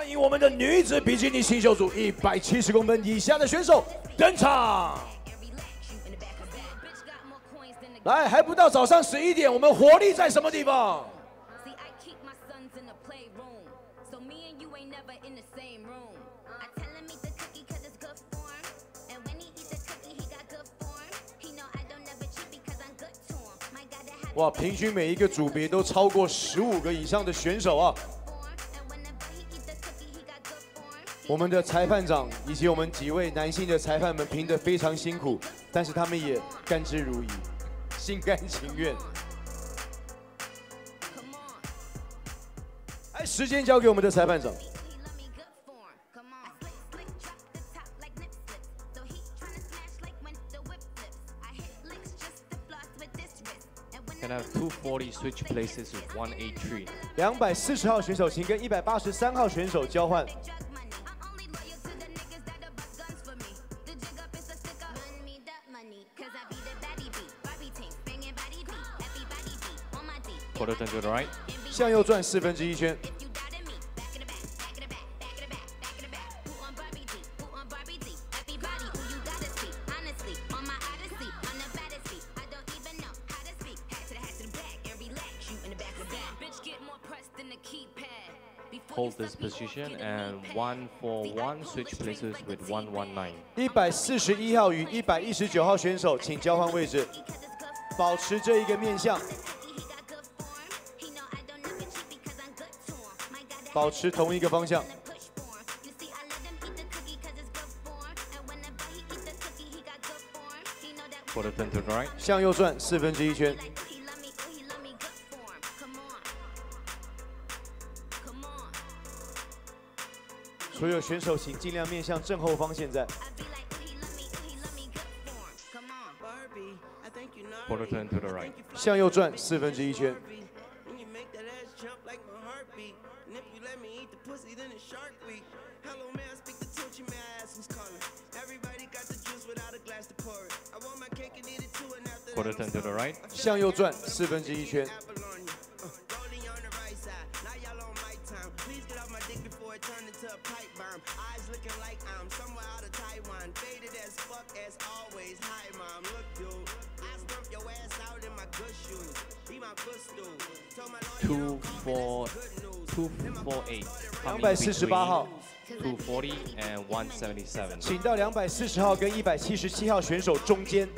欢迎我们的女子比基尼新秀组170公分以下的选手登场。来，还不到早上11点，我们活力在什么地方？ 哇，平均每一个组别都超过15个以上的选手啊！我们的裁判长以及我们几位男性的裁判们评得非常辛苦，但是他们也甘之如饴，心甘情愿。来，时间交给我们的裁判长。 Can have 240 switch places with 183. 240号选手，请跟183号选手交换。 Quarter turn to the right. 向右转1/4圈。 Hold this position and 141 switch places with 119. 141号与119号选手，请交换位置，保持这一个面向，保持同一个方向。 Quarter turn to the right. 向右转1/4圈。 所有选手请尽量面向正后方。现在。 Quarter turn to the right. 向右转1/4圈。 Quarter turn to the right. 向右转1/4圈。 248. 248号。 240 and 177. 请到240号跟177号选手中间。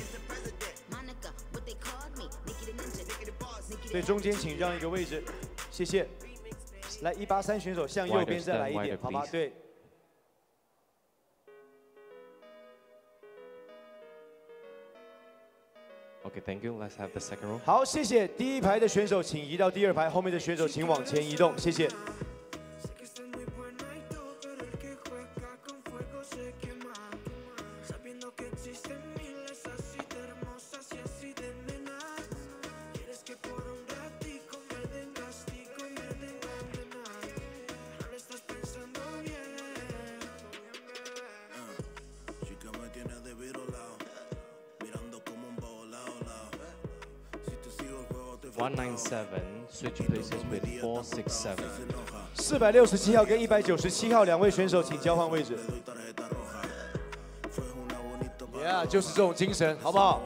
对，中间请让一个位置，谢谢。来183选手向右边再来一点，好吧？对。 Okay, thank you. Let's have the second row. 好，谢谢。第一排的选手请移到第2排，后面的选手请往前移动，谢谢。 197 switch places with 467. 467号跟197号2位选手请交换位置。Yeah， 就是这种精神，好不好？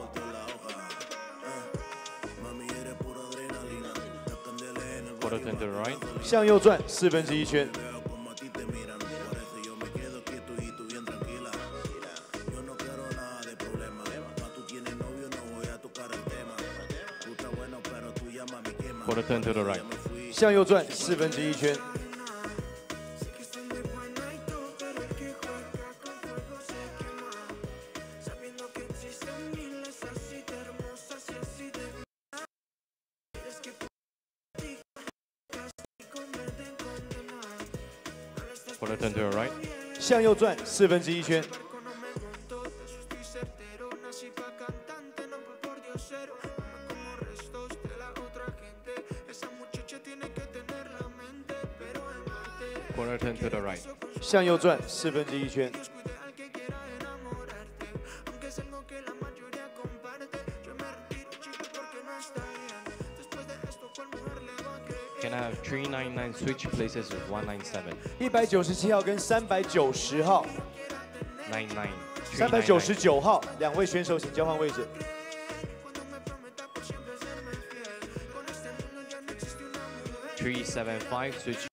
Quarter turn to the right. 向右转1/4圈。 Quarter turn to the right. 向右转1/4圈。 Quarter turn to the right. 向右转1/4圈。 Quarter turn to the right. 向右转1/4圈。 Can Can I have 399 switch places with 197? 197号跟390号。 99. 399号，两位选手请交换位置。 375 switch.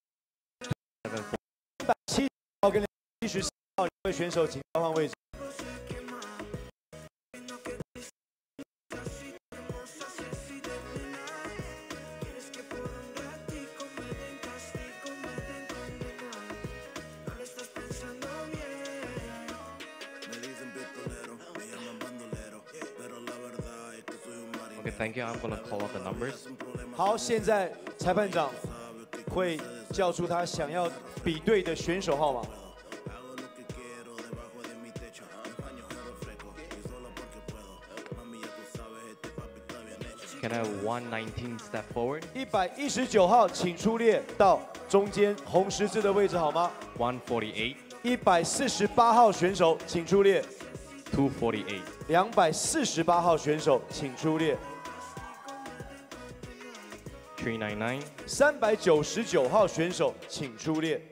370号跟74号，两位选手请交换位置。 Okay, thank you. I'm gonna call out the numbers. 好，现在裁判长会叫出他想要比对的选手号码。 Can I have 119 step forward? 119号，请出列到中间红十字的位置好吗？ 148. 148号选手请出列。 248. 248号选手请出列。 399. 399号选手请出列。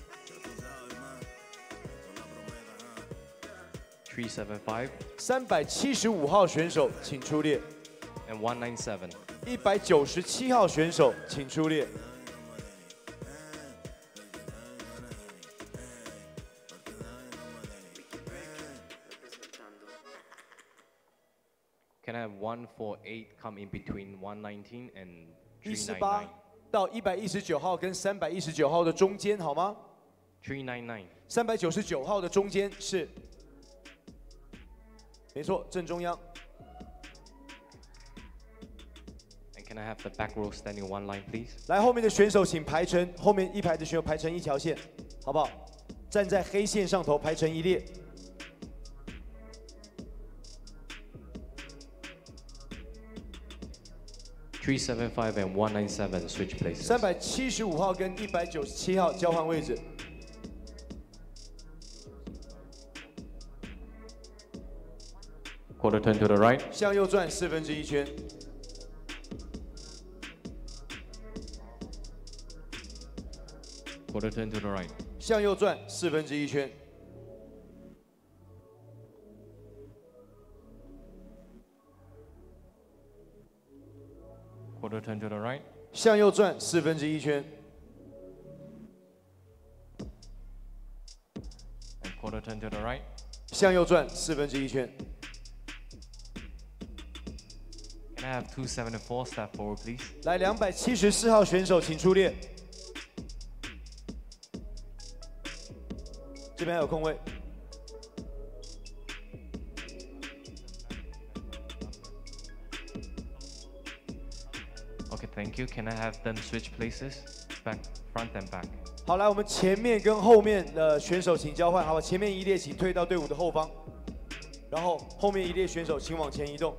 375. 375号选手请出列。 And 197. 197号选手请出列。 Can I have 148 come in between 119 and 148 399? 到119号跟319号的中间好吗？ 399. 399号的中间是，没错，正中央。 And can I have the back row standing one line, please? 来，后面的选手请排成后面一排的选手排成一条线，好不好？站在黑线上头排成一列。 375 and 197 switch places. 375号跟197号交换位置。 Quarter turn to the right. 向右转1/4圈。 Quarter turn to the right. 向右转1/4圈。 Quarter turn to the right. 向右转1/4圈。 And quarter turn to the right. 向右转1/4圈。 Can I have 274 step forward, please? 来，274号选手请出列。这边还有空位。 Okay, thank you. Can I have them switch places? Back, front and back. 好，来，我们前面跟后面的选手请交换，好吧？前面一列请退到队伍的后方，然后后面一列选手请往前移动。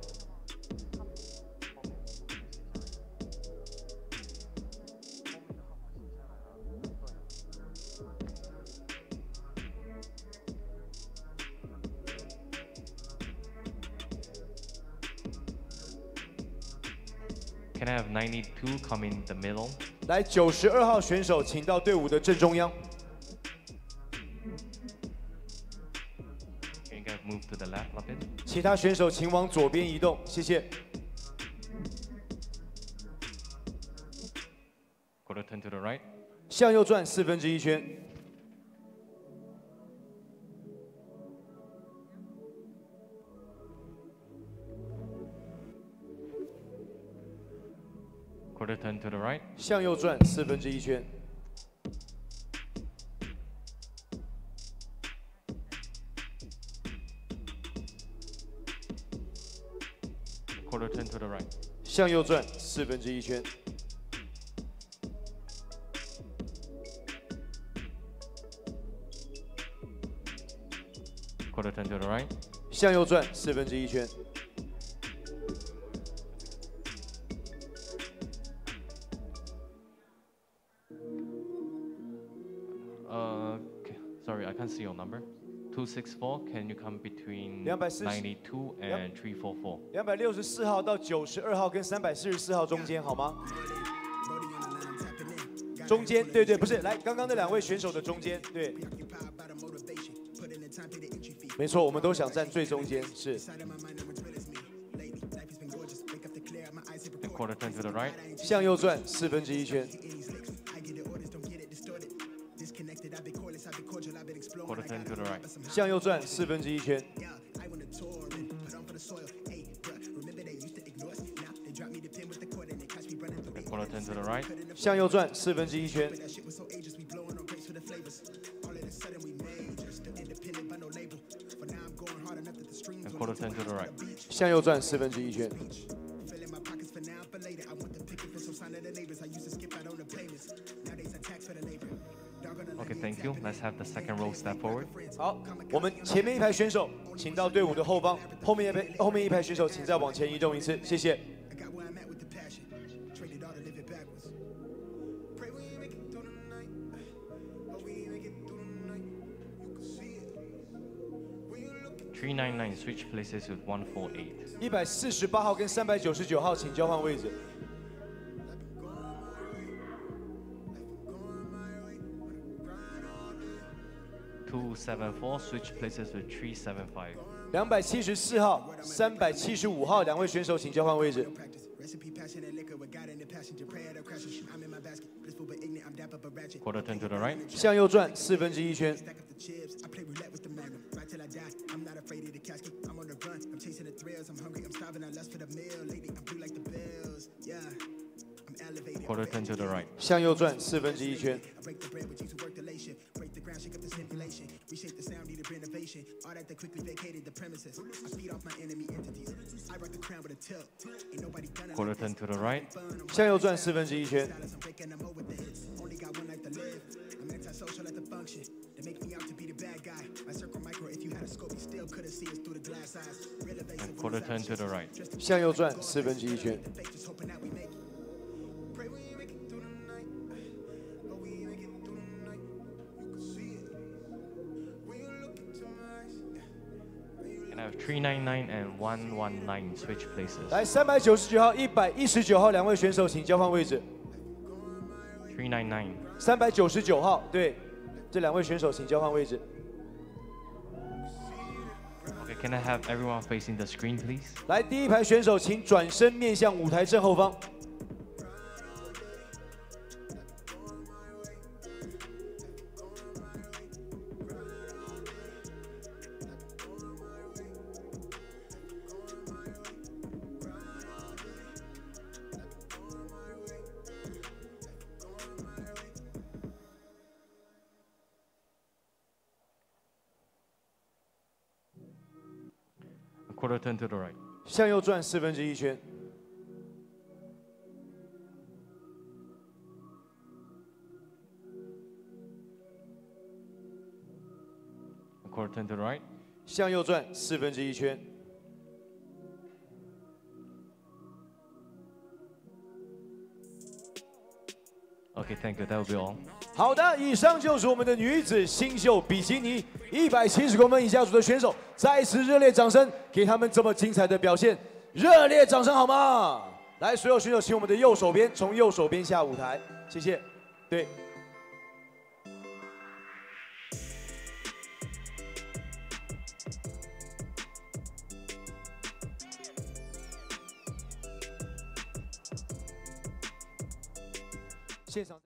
Can I have 92 come in the middle? 来，92号选手请到队伍的正中央。 Can you guys move to the left a bit? 其他选手请往左边移动，谢谢。 Quarter turn to the right. 向右转1/4圈。 Quarter turn to the right. 向右转1/4圈。 Quarter turn to the right. 向右转1/4圈。 Quarter turn to the right. 向右转1/4圈。 Sorry, I can't see your number. 264. Can you come between 240 92 and 344? 264号到92号跟344号中间，好吗？ 中间，对对，不是，来，刚刚那两位选手的中间，对。没错，我们都想站最中间，是。 And quarter turn to the right. 向右转1/4圈。 Quarter turn to the right. 向右转1/4圈。 And quarter turn to the right. 向右转1/4圈。 And quarter turn to the right. 向右转1/4圈。 Okay, thank you. Let's have the second row step forward. 好，我们前面一排选手请到队伍的后方，后面一排选手请再往前移动一次，谢谢。 399 switch places with 148. 148号跟399号请交换位置。 274 switch places with 375. 274号、375号两位选手请交换位置。 Quarter turn to the right. 向右转1/4圈。 Quarter turn to the right. 向右转1/4圈。 Quarter turn to the right. 向右转1/4圈。 And quarter turn to the right. 向右转1/4圈。 And I have 399 and 119 switch places. 来，399号、119号两位选手请交换位置。 399. 399号，对，这两位选手请交换位置。 Okay, can I have everyone facing the screen, please? 来，第一排选手请转身面向舞台正后方。 Quarter turn to the right. 向右转1/4圈。 Quarter turn to the right. 向右转1/4圈。 Okay, thank you. That will be all. 好的，以上就是我们的女子新秀比基尼170公分以下组的选手，再次热烈掌声给他们这么精彩的表现，热烈掌声好吗？来，所有选手请我们的右手边，从右手边下舞台，谢谢。对。现场。